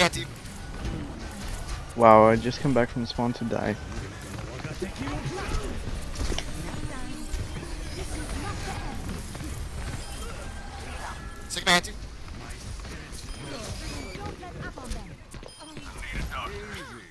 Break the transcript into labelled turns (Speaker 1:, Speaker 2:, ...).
Speaker 1: anti.
Speaker 2: Wow, I just come back from spawn to die.
Speaker 1: Sigma anti.